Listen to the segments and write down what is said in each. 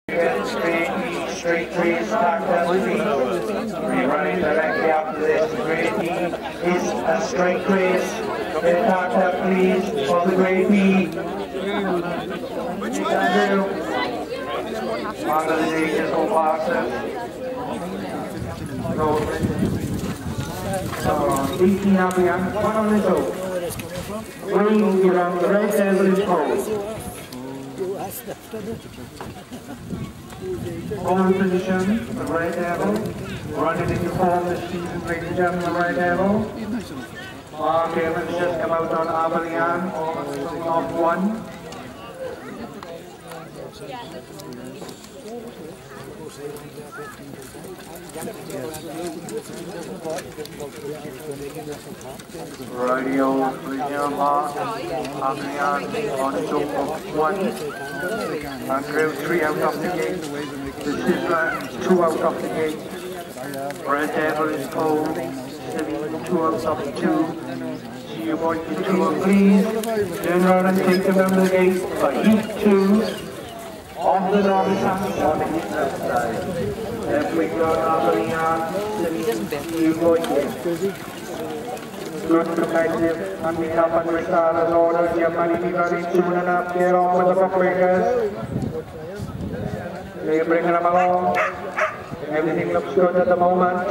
Straight trees, stacked up trees. We're running directly after this. Grade B is a straight trees. Stacked up please for the grade B. Under the day, just go past it. So, 18 up again, one on the toe. Wing, you're on the right hand of the pole. Hold position, the right elbow. Run it into form this season, ladies and gentlemen, the right elbow. Mark Evans just come out on Abelian, off one. Radio, regional mark, Abelian on its own one. Andrew 3 out of the gate. The Sizzler 2 out of the gate. Red Devil is cold. 2 out of the 2. See you boys to 2 out, please. Turn around and take them down the gate for heat 2. Off the Novice hand on the heat left side. Left wing on Abelian. See you boys in. Good competitive, and we have on Riccardo's orders. Your money be very soon enough. Get on with the bookmakers. They're bringing them along. Everything looks good at the moment.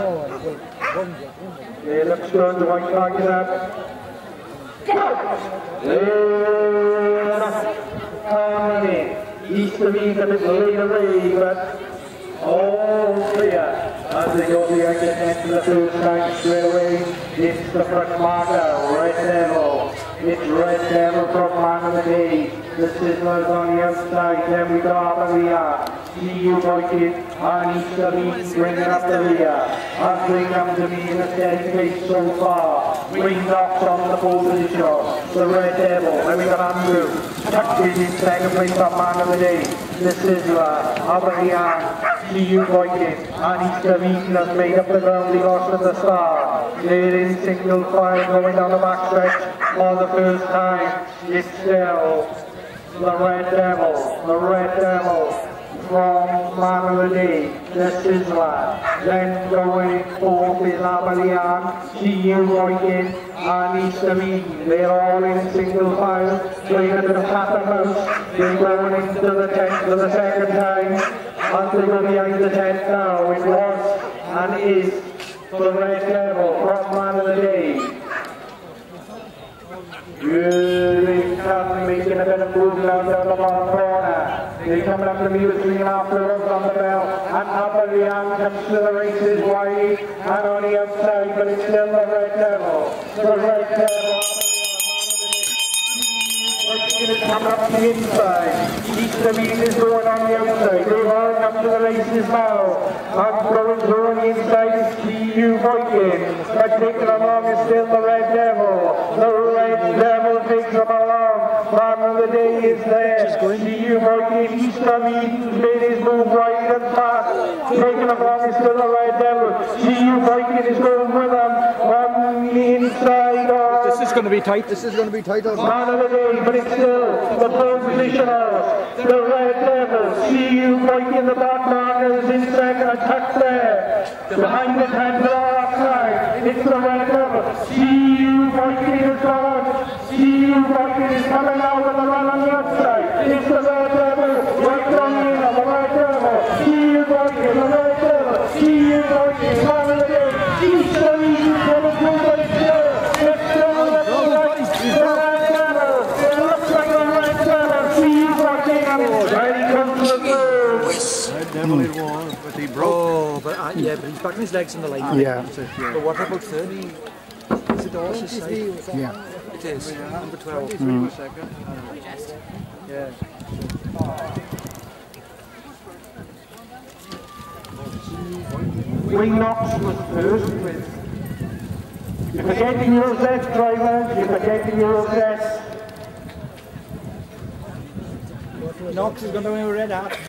It looks good. The white flag is up. East of Eve a bit late away, but all clear. As they go behind the net to the first time straight away, it's the front marker, Red Devil. It's Red Devil from man of the day. The Sizzler's on the outside, then we got Abelian. See you Boykin, and East of Eve bringing up the rear. As they come to me in a steady pace so far. Wing knocks on the pole position. The Red Devil, then we got Andrew. Tucked in second place on man of the day. The Sizzler, Abelian. See you Boykin, and East of Eve has made up the ground he lost at the start. They're in single file going down the backstretch for the first time. It's still the Red Devil from man of the day, the Sizzler. Then going fourth is Abelian. See you Boykin, and East of Eve. They're all in single file, playing a bit of cat and mouse. They're going into the tent for the second time. As they go behind the tent now, it was and is the Red Devil from man of the day. Really making a bit of movement down the bottom corner. They're coming up to me with 3.5 furlongs on the bell, and Abelian comes to the races wide and on the outside, but it's still the Red Devil. The Red Devil. It's coming up to the inside. East of Eve is going on the outside. They're rolling up to the races now. And going through on the inside is C.U. Boykin. But taking along is still the Red Devil. The Red Devil takes them along. Man of the day is there. C.U. Boykin, East of Eve, made his move right and fast. Taking along is still the Red Devil. C.U. Boykin is going with them on the inside. This is going to be tight. This is going to be tight. Man of the day, but it's still the pole positioners, the Red Devil. C.U. Boykin, the back markers in second, tucked there. Behind the tent, the outside, it's the Red Devil. C.U. Boykin is gone. C.U. Boykin is coming out with a run on the outside. It's the Red Devil, right on the end, the Red Devil. C.U. Boykin, the Red Devil. C.U. Boykin, man of the day. East of Eve, for the blue, but it's still the Red Devil. Definitely won, but he broke. Oh, but yeah, but he's backing his legs in the line. Yeah. But what about third? Is it Dawes' side? Yeah. It is. Number 12. Yeah. Wing knocks was first with. You're forgetting your sets, drivers. You're forgetting your sets. Knox is going to win a red hat.